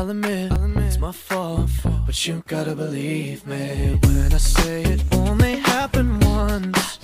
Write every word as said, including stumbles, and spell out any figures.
I'll admit, I'll admit it's my fault, but you gotta believe me when I say it only happened once.